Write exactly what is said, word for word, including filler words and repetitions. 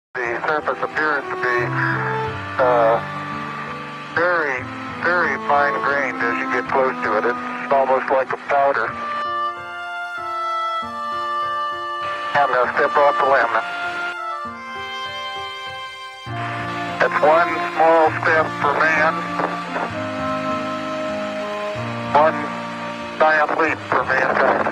The surface appears to be uh, very, very fine-grained as you get close to it. It's almost like a powder. I'm going to step off the limb. That's one small step for man, one giant leap for mankind.